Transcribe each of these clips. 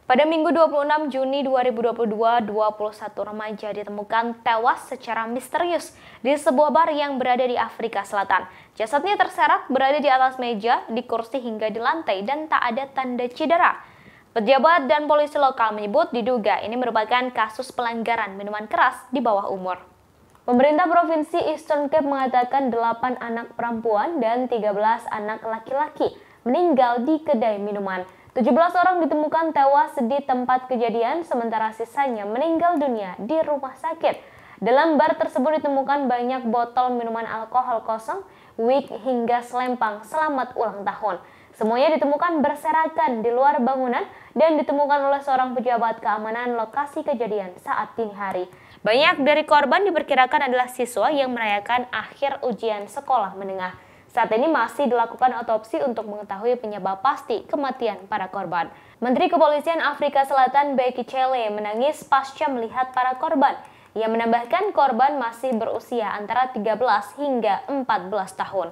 Pada Minggu 26 Juni 2022, 21 remaja ditemukan tewas secara misterius di sebuah bar yang berada di Afrika Selatan. Jasadnya terserak berada di atas meja, di kursi hingga di lantai dan tak ada tanda cedera. Pejabat dan polisi lokal menyebut diduga ini merupakan kasus pelanggaran minuman keras di bawah umur. Pemerintah Provinsi Eastern Cape mengatakan 8 anak perempuan dan 13 anak laki-laki meninggal di kedai minuman. 17 orang ditemukan tewas di tempat kejadian, sementara sisanya meninggal dunia di rumah sakit. Dalam bar tersebut ditemukan banyak botol minuman alkohol kosong, wig hingga selempang selamat ulang tahun. Semuanya ditemukan berserakan di luar bangunan dan ditemukan oleh seorang pejabat keamanan lokasi kejadian saat dini hari. Banyak dari korban diperkirakan adalah siswa yang merayakan akhir ujian sekolah menengah. Saat ini masih dilakukan otopsi untuk mengetahui penyebab pasti kematian para korban. Menteri Kepolisian Afrika Selatan Bheki Cele menangis pasca melihat para korban. Ia menambahkan korban masih berusia antara 13 hingga 14 tahun.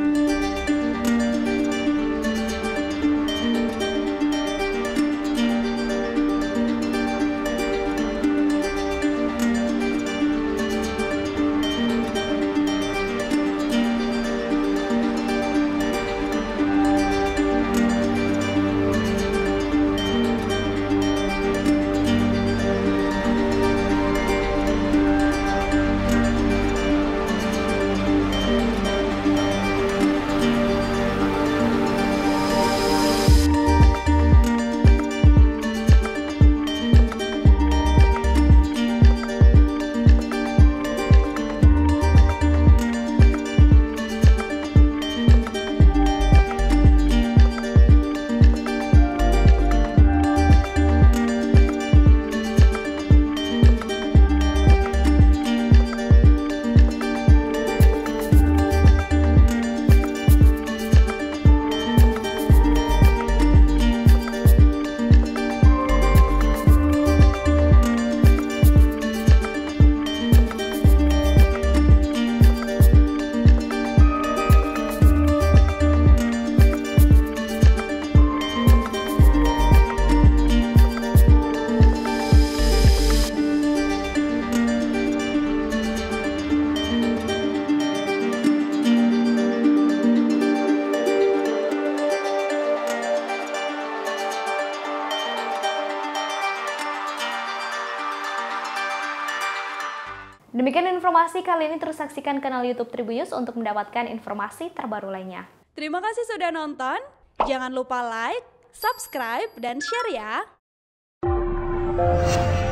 Demikian informasi kali ini, terus saksikan kanal YouTube Tribunnews untuk mendapatkan informasi terbaru lainnya. Terima kasih sudah nonton. Jangan lupa like, subscribe, dan share ya.